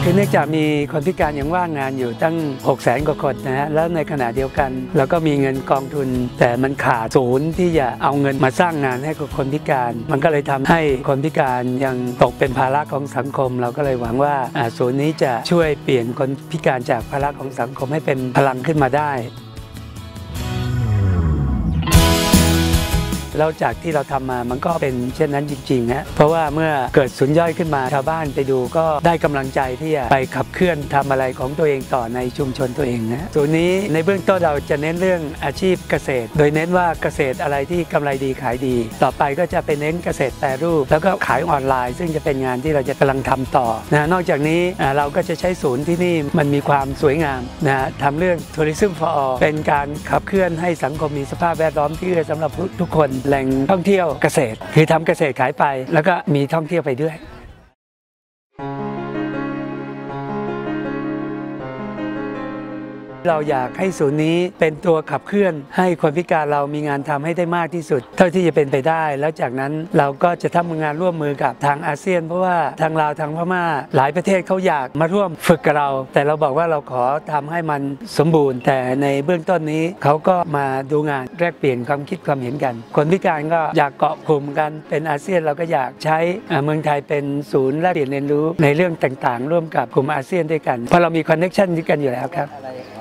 คือเนื่องจากมีคนพิการยังว่างงานอยู่ตั้ง 600,000 กว่าคนนะฮะแล้วในขณะเดียวกันเราก็มีเงินกองทุนแต่มันขาดศูนย์ที่จะเอาเงินมาสร้างงานให้กับคนพิการมันก็เลยทำให้คนพิการยังตกเป็นภาระของสังคมเราก็เลยหวังว่าศูนย์นี้จะช่วยเปลี่ยนคนพิการจากภาระของสังคมให้เป็นพลังขึ้นมาได้แล้วจากที่เราทำมามันก็เป็นเช่นนั้นจริงๆฮะเพราะว่าเมื่อเกิดศูนย์ย่อยขึ้นมาชาวบ้านไปดูก็ได้กำลังใจที่จะไปขับเคลื่อนทำอะไรของตัวเองต่อในชุมชนตัวเองนะศูนย์นี้ในเบื้องต้นเราจะเน้นเรื่องอาชีพเกษตรโดยเน้นว่าเกษตรอะไรที่กำไรดีขายดีต่อไปก็จะไปเน้นเกษตรแปรรูปแล้วก็ขายออนไลน์ซึ่งจะเป็นงานที่เราจะกำลังทำต่อนะนอกจากนี้เราก็จะใช้ศูนย์ที่นี่มันมีความสวยงามนะทำเรื่อง Tourism for All เป็นการขับเคลื่อนให้สังคมมีสภาพแวดล้อมที่เอื้อสำหรับทุกคนแหล่งท่องเที่ยวเกษตรคือทำเกษตรขายไปแล้วก็มีท่องเที่ยวไปด้วยเราอยากให้ศูนย์นี้เป็นตัวขับเคลื่อนให้คนพิการเรามีงานทำให้ได้มากที่สุดเท่าที่จะเป็นไปได้แล้วจากนั้นเราก็จะทำงานร่วมมือกับทางอาเซียนเพราะว่าทางลาวทางพม่าหลายประเทศเขาอยากมาร่วมฝึกกับเราแต่เราบอกว่าเราขอทำให้มันสมบูรณ์แต่ในเบื้องต้นนี้เขาก็มาดูงานแลกเปลี่ยนความคิดความเห็นกันคนพิการก็อยากเกาะกลุ่มกันเป็นอาเซียนเราก็อยากใช้เมืองไทยเป็นศูนย์แลกเปลี่ยนเรียนรู้ในเรื่องต่างๆร่วมกับกลุ่มอาเซียนด้วยกันเพราะเรามีคอนเนคชั่นกันอยู่แล้วครับ